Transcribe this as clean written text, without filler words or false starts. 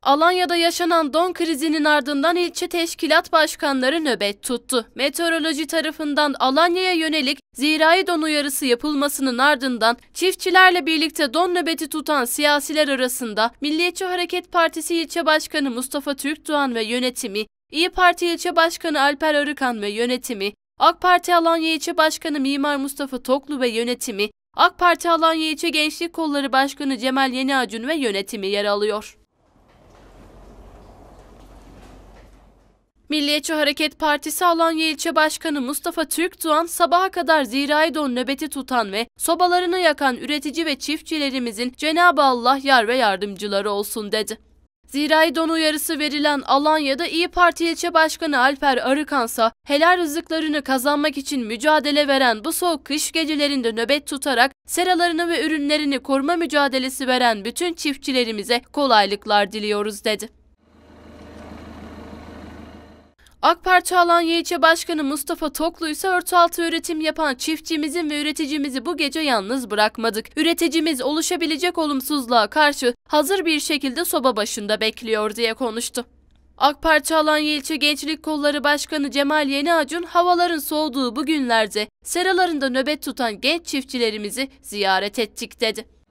Alanya'da yaşanan don krizinin ardından ilçe teşkilat başkanları nöbet tuttu. Meteoroloji tarafından Alanya'ya yönelik zirai don uyarısı yapılmasının ardından çiftçilerle birlikte don nöbeti tutan siyasiler arasında Milliyetçi Hareket Partisi İlçe Başkanı Mustafa Türkdoğan ve yönetimi, İYİ Parti İlçe Başkanı Alper Arıkan ve yönetimi, AK Parti Alanya İlçe Başkanı Mimar Mustafa Toklu ve yönetimi, AK Parti Alanya İlçe Gençlik Kolları Başkanı Cemal Yeniacun ve yönetimi yer alıyor. Milliyetçi Hareket Partisi Alanya İlçe Başkanı Mustafa Türkdoğan, sabaha kadar zirai don nöbeti tutan ve sobalarını yakan üretici ve çiftçilerimizin Cenab-ı Allah yar ve yardımcıları olsun dedi. Zirai don uyarısı verilen Alanya'da İYİ Parti İlçe Başkanı Alper Arıkansa, helal rızıklarını kazanmak için mücadele veren bu soğuk kış gecelerinde nöbet tutarak seralarını ve ürünlerini koruma mücadelesi veren bütün çiftçilerimize kolaylıklar diliyoruz dedi. AK Parti Alanya İlçe Başkanı Mustafa Toklu ise örtü altı üretim yapan çiftçimizin ve üreticimizi bu gece yalnız bırakmadık. Üreticimiz oluşabilecek olumsuzluğa karşı hazır bir şekilde soba başında bekliyor diye konuştu. AK Parti Alanya İlçe Gençlik Kolları Başkanı Cemal Yeniacun, havaların soğuduğu bu günlerde seralarında nöbet tutan genç çiftçilerimizi ziyaret ettik dedi.